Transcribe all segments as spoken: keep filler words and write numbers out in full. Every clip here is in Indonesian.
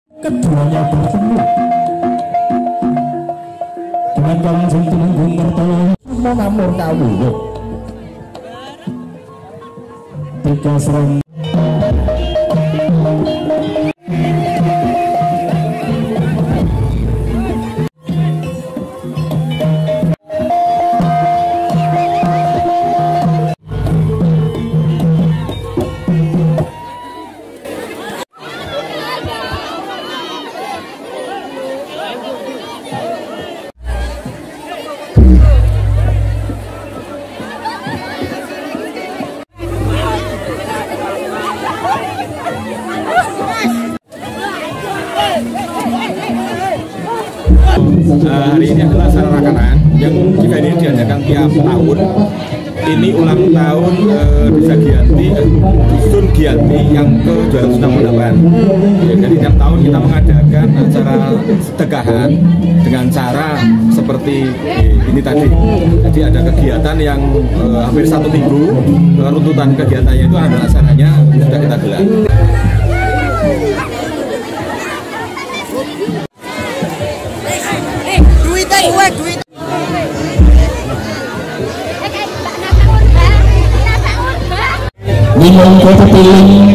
Keduanya bertemu dengan Kanjeng Tumenggung Mertaya semua namur kawuh tiga serang Uh, hari ini adalah acara rakanan yang juga ini diadakan tiap tahun. Ini ulang tahun uh, Desa Giyanti, uh, Dusun Giyanti yang ke dua ratus enam puluh delapan. Ya, jadi tiap tahun kita mengadakan acara sedekahan dengan cara seperti ini tadi. Jadi ada kegiatan yang uh, hampir satu minggu. Uh, runtutan kegiatannya itu ada acaranya sudah kita gelar. Minum kopi piling.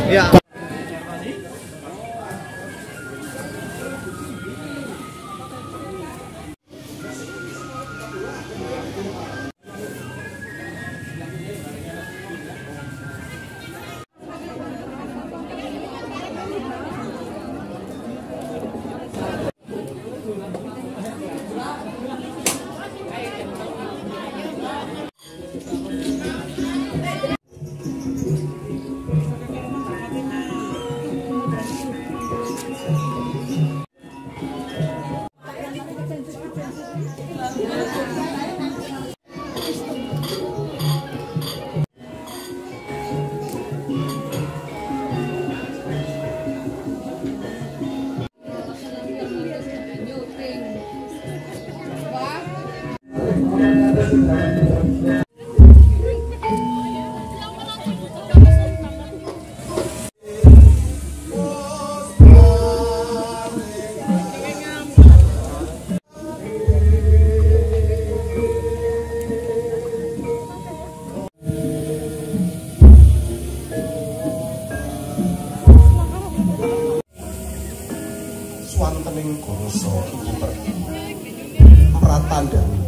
Swantening Goroso iki pratandhani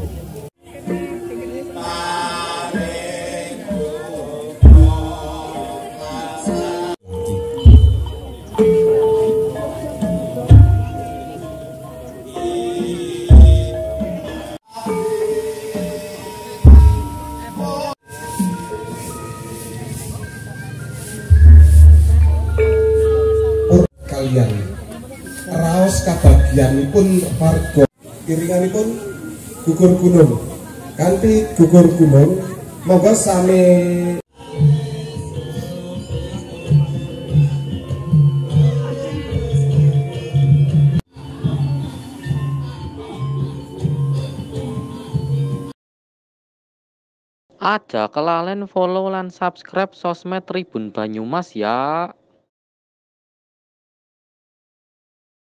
kalian raos kabagianipun warga kiringanipun gugur gunung kanthi gugur gunung monggo sami Aja kelalen follow lan subscribe sosmed Tribun Banyumas ya.